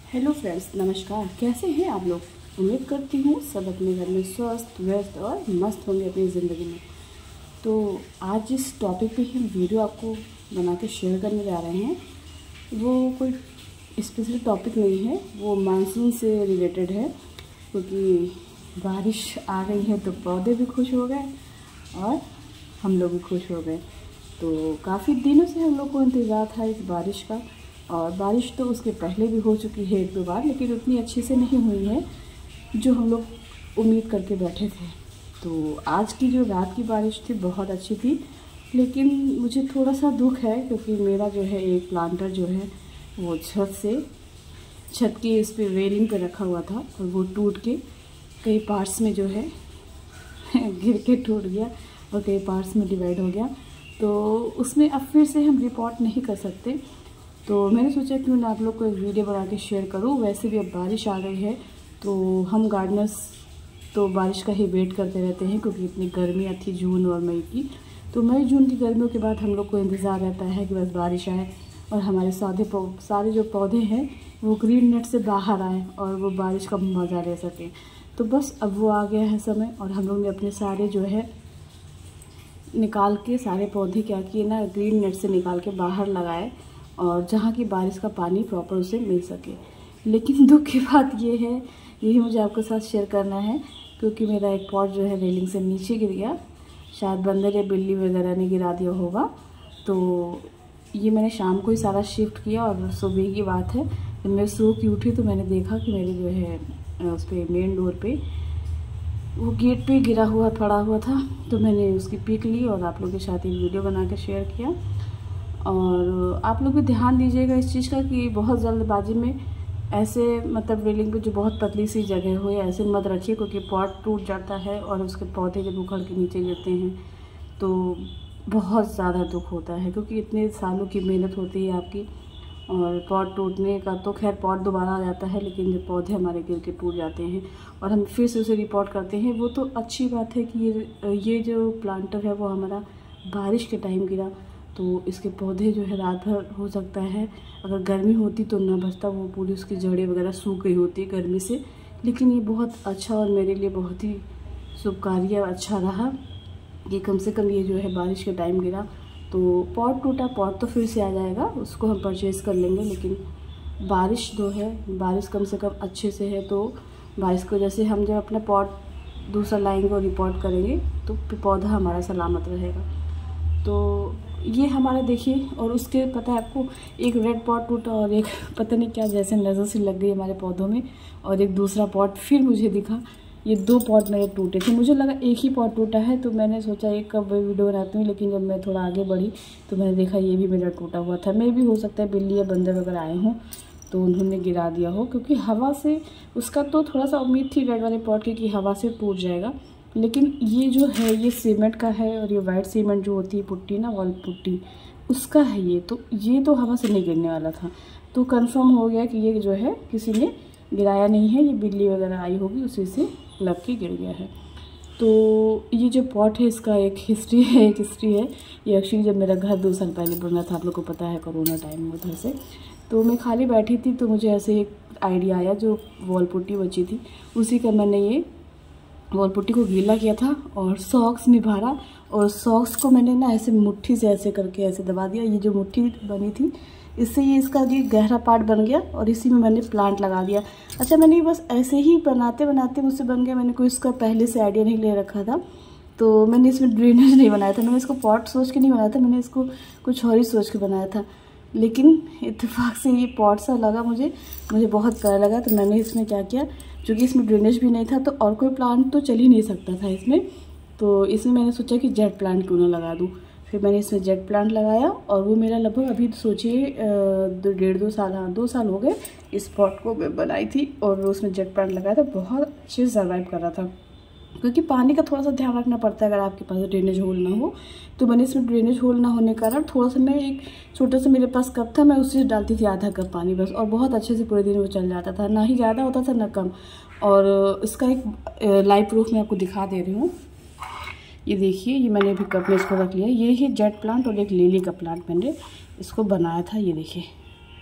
Hello friends, नमस्कार। कैसे हैं आप लोग? उम्मीद करती हूँ सब अपने घर में स्वस्थ व्यस्त और मस्त होंगे अपनी ज़िंदगी में। तो आज जिस टॉपिक पे हम वीडियो आपको बना के शेयर करने जा रहे हैं वो कोई स्पेशल टॉपिक नहीं है, वो मानसून से रिलेटेड है। क्योंकि बारिश आ गई है तो पौधे भी खुश हो गए और हम लोग भी खुश हो गए। तो काफ़ी दिनों से हम लोग को इंतज़ार था इस बारिश का, और बारिश तो उसके पहले भी हो चुकी है एक दो बार, लेकिन उतनी अच्छी से नहीं हुई है जो हम लोग उम्मीद करके बैठे थे। तो आज की जो रात की बारिश थी बहुत अच्छी थी, लेकिन मुझे थोड़ा सा दुख है क्योंकि मेरा जो है एक प्लांटर जो है वो छत की इस पर रेलिंग पे रखा हुआ था और वो टूट के कई पार्ट्स में जो है गिर के टूट गया और कई पार्ट्स में डिवाइड हो गया। तो उसमें अब फिर से हम रिपोर्ट नहीं कर सकते। तो मैंने सोचा क्यों ना आप लोग को एक वीडियो बना के शेयर करूँ। वैसे भी अब बारिश आ गई है तो हम गार्डनर्स तो बारिश का ही वेट करते रहते हैं, क्योंकि इतनी गर्मियाँ थी जून और मई की। तो मई जून की गर्मियों के बाद हम लोग को इंतज़ार रहता है कि बस बारिश आए और हमारे सारे जो पौधे हैं वो ग्रीन नेट से बाहर आए और वो बारिश का मज़ा ले सकें। तो बस अब वो आ गया है समय, और हम लोग ने अपने सारे जो है निकाल के सारे पौधे क्या किए ना, ग्रीन नेट से निकाल के बाहर लगाए, और जहाँ की बारिश का पानी प्रॉपर उसे मिल सके। लेकिन दुख की बात ये है, यही मुझे आपके साथ शेयर करना है, क्योंकि मेरा एक पॉट जो है रेलिंग से नीचे गिर गया। शायद बंदर या बिल्ली वगैरह ने गिरा दिया होगा। तो ये मैंने शाम को ही सारा शिफ्ट किया, और सुबह की बात है जब मैं सो के उठी तो मैंने देखा कि मेरे जो है उस पर मेन डोर पे वो गेट पे गिरा हुआ पड़ा हुआ था। तो मैंने उसकी पिक ली और आप लोगों के साथ एक वीडियो बना के शेयर किया। और आप लोग भी ध्यान दीजिएगा इस चीज़ का कि बहुत जल्दबाजी में ऐसे मतलब रेलिंग पे जो बहुत पतली सी जगह हो ऐसे मत रखिए, क्योंकि पॉट टूट जाता है और उसके पौधे जब उखड़ के नीचे गिरते हैं तो बहुत ज़्यादा दुख होता है, क्योंकि इतने सालों की मेहनत होती है आपकी। और पॉट टूटने का तो खैर पॉट दोबारा आ जाता है, लेकिन जब पौधे हमारे गिर के टूट जाते हैं और हम फिर से उसे रिपोर्ट करते हैं, वो तो अच्छी बात है कि ये जो प्लांटर है वो हमारा बारिश के टाइम गिरा। तो इसके पौधे जो है रात भर हो सकता है, अगर गर्मी होती तो ना बचता, वो पूरी उसकी जड़ें वगैरह सूख गई होती गर्मी से। लेकिन ये बहुत अच्छा और मेरे लिए बहुत ही शुभकार्य अच्छा रहा कि कम से कम ये जो है बारिश के टाइम गिरा। तो पॉट टूटा, पॉट तो फिर से आ जाएगा, उसको हम परचेज़ कर लेंगे। लेकिन बारिश जो है, बारिश कम से कम अच्छे से है, तो बारिश की वजह से हम जब अपना पॉट दूसरा लाएंगे और रिपोर्ट करेंगे तो पौधा हमारा सलामत रहेगा। तो ये हमारा देखिए, और उसके पता है आपको, एक रेड पॉट टूटा और एक पता नहीं क्या जैसे नज़र से लग गई हमारे पौधों में, और एक दूसरा पॉट फिर मुझे दिखा। ये दो पॉट मेरे टूटे थे, मुझे लगा एक ही पॉट टूटा है, तो मैंने सोचा एक कब वीडियो बनाती हूँ। लेकिन जब मैं थोड़ा आगे बढ़ी तो मैंने देखा ये भी मेरा टूटा हुआ था। मैं भी हो सकता है बिल्ली या बंदर वगैरह आए हों तो उन्होंने गिरा दिया हो, क्योंकि हवा से उसका तो थोड़ा सा उम्मीद थी रेड वाले पॉट की कि हवा से टूट जाएगा। लेकिन ये जो है ये सीमेंट का है, और ये वाइट सीमेंट जो होती है पुट्टी ना, वॉल पुट्टी, उसका है ये तो हवा से नहीं गिरने वाला था। तो कंफर्म हो गया कि ये जो है किसी ने गिराया नहीं है, ये बिल्ली वगैरह आई होगी उसी से लग के गिर गया है। तो ये जो पॉट है इसका एक हिस्ट्री है ये एक्चुअली जब मेरा घर 2 साल पहले बना था, आप लोग को पता है कोरोना टाइम में उधर से, तो मैं खाली बैठी थी तो मुझे ऐसे एक आइडिया आया, जो वॉल पुट्टी बची थी उसी का मैंने ये वॉल पुट्टी को गीला किया था और सॉक्स में भरा, और सॉक्स को मैंने ना ऐसे मुट्ठी से ऐसे करके ऐसे दबा दिया। ये जो मुट्ठी बनी थी इससे ये इसका ये गहरा पार्ट बन गया, और इसी में मैंने प्लांट लगा दिया। अच्छा, मैंने बस ऐसे ही बनाते बनाते मुझसे बन गया, मैंने कोई इसका पहले से आइडिया नहीं ले रखा था। तो मैंने इसमें ड्रेनेज नहीं बनाया था, मैंने इसको पॉट सोच के नहीं बनाया था, मैंने इसको कुछ और ही सोच के बनाया था। लेकिन इत्तेफाक से ये पॉट सा लगा मुझे बहुत प्यारा लगा। तो मैंने इसमें क्या किया, क्योंकि इसमें ड्रेनेज भी नहीं था तो और कोई प्लांट तो चल ही नहीं सकता था इसमें, तो इसमें मैंने सोचा कि जेट प्लांट क्यों ना लगा दूँ। फिर मैंने इसमें जेट प्लांट लगाया, और वो मेरा लगभग अभी सोचिए 2 साल हो गए इस पॉट को मैं बनाई थी, और उसमें जेट प्लांट लगाया था। बहुत अच्छे से सर्वाइव कर रहा था, क्योंकि पानी का थोड़ा सा ध्यान रखना पड़ता है अगर आपके पास ड्रेनेज होल ना हो। तो मैंने इसमें ड्रेनेज होल ना होने के कारण थोड़ा सा, मैं एक छोटा सा मेरे पास कप था, मैं उसी से डालती थी आधा कप पानी बस, और बहुत अच्छे से पूरे दिन वो चल जाता था, ना ही ज़्यादा होता था ना कम। और इसका एक लाइव प्रूफ मैं आपको दिखा दे रही हूँ। ये देखिए, ये मैंने अभी कप में इसको रख लिया। ये ही जेट प्लांट और एक लिली का प्लांट मैंने इसको बनाया था। ये देखिए,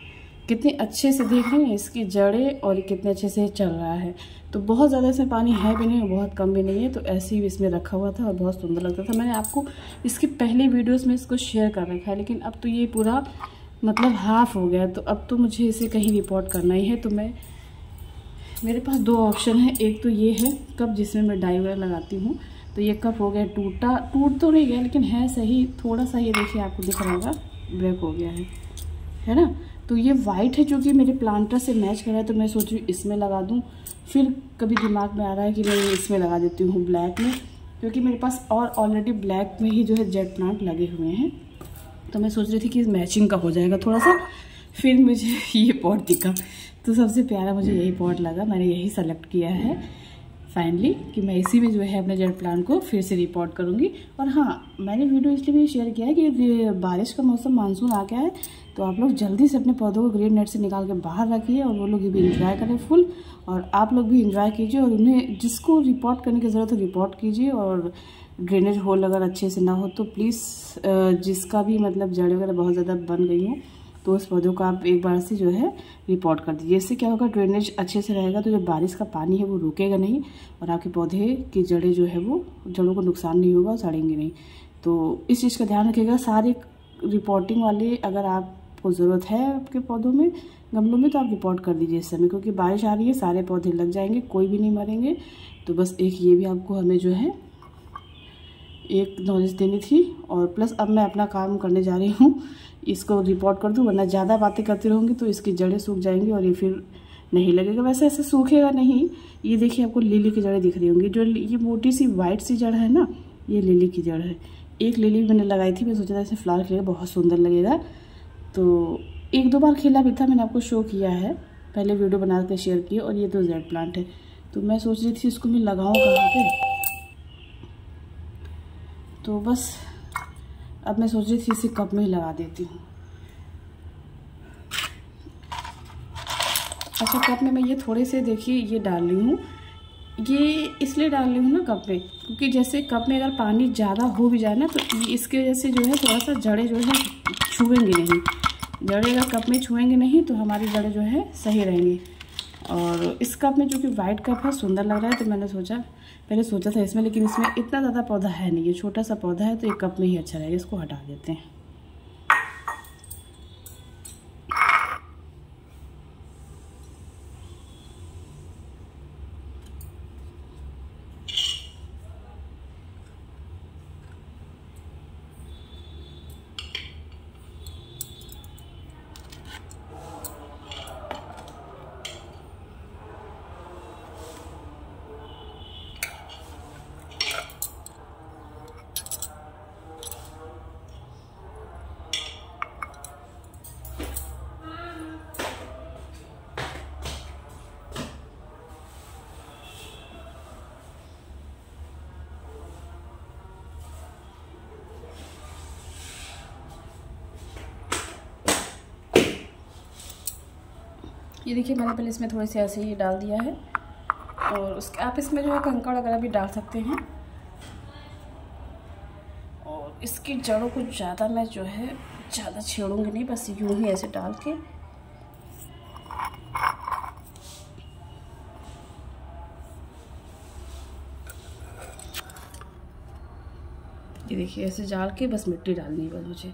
कितने अच्छे से देख रहे हैं इसकी जड़ें और कितने अच्छे से चल रहा है। तो बहुत ज़्यादा इसमें पानी है भी नहीं और बहुत कम भी नहीं है, तो ऐसे ही इसमें रखा हुआ था और बहुत सुंदर लगता था। मैंने आपको इसकी पहली वीडियोस में इसको शेयर कर रखा है, लेकिन अब तो ये पूरा मतलब हाफ हो गया, तो अब तो मुझे इसे कहीं रिपोर्ट करना ही है। तो मेरे पास दो ऑप्शन है, एक तो ये है कप जिसमें मैं डाई वगैरह लगाती हूँ। तो ये कप हो गया टूट तो नहीं गया, लेकिन है सही थोड़ा सा, ये देखिए आपको दिख रहा होगा ब्रेक हो गया है ना। तो ये वाइट है जो कि मेरे प्लांटर से मैच कर रहा है, तो मैं सोच रही हूँ इसमें लगा दूँ। फिर कभी दिमाग में आ रहा है कि मैं इसमें लगा देती हूँ ब्लैक में, क्योंकि मेरे पास और ऑलरेडी ब्लैक में ही जो है जेट प्लांट लगे हुए हैं। तो मैं सोच रही थी कि मैचिंग का हो जाएगा थोड़ा सा। फिर मुझे ये पॉट दिखा, तो सबसे प्यारा मुझे यही पॉट लगा, मैंने यही सेलेक्ट किया है फाइनली कि मैं इसी में जो है अपने जेट प्लांट को फिर से रिपोर्ट करूँगी। और हाँ, मैंने वीडियो इसलिए भी शेयर किया है कि बारिश का मौसम मानसून आ गया है, तो आप लोग जल्दी से अपने पौधों को ग्रीन नेट से निकाल के बाहर रखिए और वो लोग भी इंजॉय करें फुल, और आप लोग भी इंजॉय कीजिए। और उन्हें जिसको रिपोर्ट करने की ज़रूरत है रिपोर्ट कीजिए। और ड्रेनेज होल अगर अच्छे से ना हो तो प्लीज़ जिसका भी मतलब जड़ें वगैरह बहुत ज़्यादा बन गई हैं, तो उस पौधों को आप एक बार से जो है रिपोर्ट कर दीजिए। इससे क्या होगा, ड्रेनेज अच्छे से रहेगा तो जो बारिश का पानी है वो रुकेगा नहीं, और आपके पौधे की जड़ें जो है वो जड़ों को नुकसान नहीं होगा, सड़ेंगे नहीं। तो इस चीज़ का ध्यान रखिएगा। सारे रिपोर्टिंग वाले अगर आपको ज़रूरत है आपके पौधों में गमलों में, तो आप रिपोर्ट कर दीजिए इस समय, क्योंकि बारिश आ रही है, सारे पौधे लग जाएंगे, कोई भी नहीं मरेंगे। तो बस एक ये भी आपको हमें जो है एक नॉलेज देनी थी। और प्लस अब मैं अपना काम करने जा रही हूँ, इसको रिपोर्ट कर दूँ, वरना ज़्यादा बातें करती रहूँगी तो इसकी जड़ें सूख जाएंगी और ये फिर नहीं लगेगा। वैसे ऐसे सूखेगा नहीं। ये देखिए आपको लिली की जड़ें दिख रही होंगी, जो ये मोटी सी वाइट सी जड़ है ना, ये लिली की जड़ है। एक लिली मैंने लगाई थी, मैं सोचा था इसमें फ्लावर खिलेगा, बहुत सुंदर लगेगा। तो एक दो बार खिला भी था, मैंने आपको शो किया है, पहले वीडियो बना के शेयर किया। और ये तो जेड प्लांट है, तो मैं सोच रही थी इसको मैं लगाऊँ कहाँ पे। तो बस अब मैं सोच रही थी इसे कप में ही लगा देती हूँ। अच्छा, कप में मैं ये थोड़े से देखिए ये डाल रही हूँ, ये इसलिए डाल रही हूँ ना कप में, क्योंकि जैसे कप में अगर पानी ज़्यादा हो भी जाए ना, तो इसके वजह से जो है थोड़ा सा जड़ें जो है छुएंगी नहीं। जड़ें अगर कप में छुएंगी नहीं तो हमारी जड़ें जो है सही रहेंगी। और इस कप में जो कि वाइट कप है, सुंदर लग रहा है, तो मैंने पहले सोचा था इसमें, लेकिन इसमें इतना ज़्यादा पौधा है नहीं, ये छोटा सा पौधा है, तो एक कप में ही अच्छा रहेगा। इसको हटा देते हैं। ये देखिए मैंने पहले इसमें थोड़े से ऐसे ही डाल दिया है, और उसके आप इसमें जो है कंकड़ वगैरह भी डाल सकते हैं। और इसकी जड़ों को ज़्यादा मैं जो है ज़्यादा छेड़ूंगी नहीं, बस यूँ ही ऐसे डाल के ये देखिए ऐसे डाल के बस मिट्टी डालनी है बस मुझे।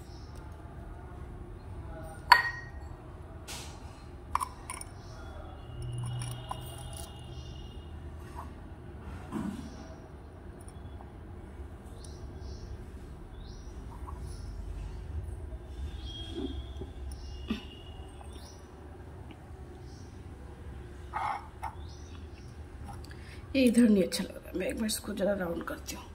ये इधर नहीं अच्छा लग रहा है, मैं एक बार इसको ज़रा राउंड करती हूँ।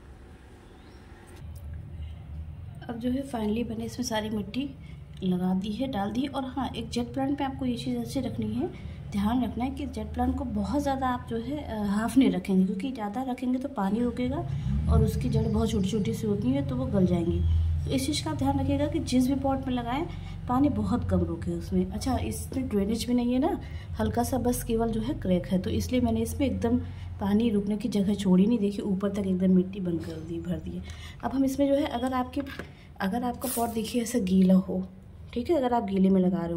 अब जो है फाइनली मैंने इसमें सारी मिट्टी लगा दी है, डाल दी। और हाँ, एक जेट प्लांट पे आपको ये चीज़ अच्छी रखनी है, ध्यान रखना है कि जेट प्लांट को बहुत ज़्यादा आप जो है हाफ नहीं रखेंगे, क्योंकि ज़्यादा रखेंगे तो पानी रुकेगा और उसकी जड़ बहुत छोटी छोटी सी होती है, तो वो गल जाएंगी। तो इस चीज़ का ध्यान रखिएगा कि जिस भी पॉट में लगाएं पानी बहुत कम रुके उसमें। अच्छा, इसमें ड्रेनेज भी नहीं है ना, हल्का सा बस केवल जो है क्रैक है, तो इसलिए मैंने इसमें एकदम पानी रुकने की जगह छोड़ी नहीं। देखिए ऊपर तक एकदम मिट्टी बंद कर दी, भर दी है। अब हम इसमें जो है अगर आपका पॉट देखिए ऐसा गीला हो, ठीक है, अगर आप गीले में लगा रहे हो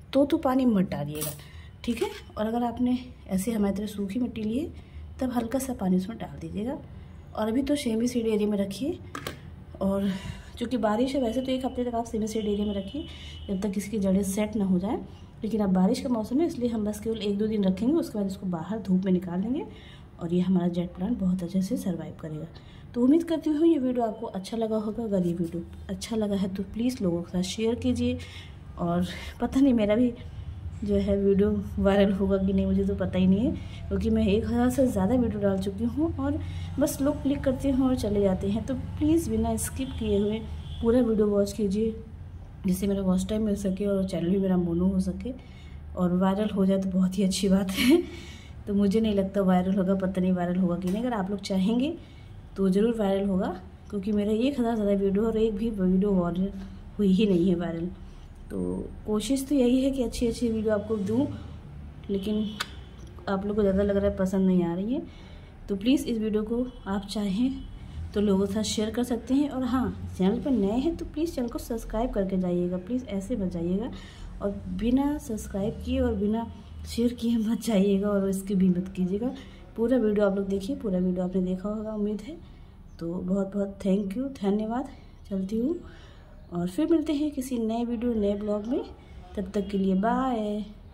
तो पानी मत डालिएगा, ठीक है। और अगर आपने ऐसे हमारी तरह सूखी मिट्टी ली है तब हल्का सा पानी उसमें डाल दीजिएगा। और अभी तो सेमी सीड एरिया में रखिए, और चूँकि बारिश है वैसे तो 1 हफ्ते तक आप सेमी सीड एरिया में रखिए जब तक इसकी जड़ें सेट ना हो जाए, लेकिन अब बारिश का मौसम है इसलिए हम बस केवल 1-2 दिन रखेंगे, उसके बाद इसको बाहर धूप में निकाल देंगे और ये हमारा जेट प्लांट बहुत अच्छे से सर्वाइव करेगा। तो उम्मीद करती हूँ ये वीडियो आपको अच्छा लगा होगा। अगर ये वीडियो अच्छा लगा है तो प्लीज़ लोगों के साथ शेयर कीजिए। और पता नहीं मेरा भी जो है वीडियो वायरल होगा कि नहीं, मुझे तो पता ही नहीं है, क्योंकि मैं 1000 से ज़्यादा वीडियो डाल चुकी हूँ और बस लोग क्लिक करते हैं और चले जाते हैं। तो प्लीज़ बिना स्किप किए हुए पूरा वीडियो वॉच कीजिए, जिससे मेरा वॉच टाइम मिल सके और चैनल भी मेरा मोनो हो सके और वायरल हो जाए तो बहुत ही अच्छी बात है। तो मुझे नहीं लगता वायरल होगा, पता नहीं वायरल होगा कि नहीं। अगर आप लोग चाहेंगे तो ज़रूर वायरल होगा, क्योंकि मेरा 1000 ज़्यादा वीडियो और एक भी वीडियो वायरल हुई ही नहीं है वायरल। तो कोशिश तो यही है कि अच्छी अच्छी वीडियो आपको दूँ, लेकिन आप लोग को ज़्यादा लग रहा है पसंद नहीं आ रही है। तो प्लीज़ इस वीडियो को आप चाहें तो लोगों के साथ शेयर कर सकते हैं। और हाँ, चैनल पर नए हैं तो प्लीज़ चैनल को सब्सक्राइब करके जाइएगा, प्लीज़ ऐसे मत जाइएगा और बिना सब्सक्राइब किए और बिना शेयर किए मत जाइएगा और इसकी भी मत कीजिएगा। पूरा वीडियो आप लोग देखिए, पूरा वीडियो आपने देखा होगा उम्मीद है। तो बहुत बहुत थैंक यू, धन्यवाद। चलती हूँ और फिर मिलते हैं किसी नए वीडियो नए ब्लॉग में, तब तक के लिए बाय।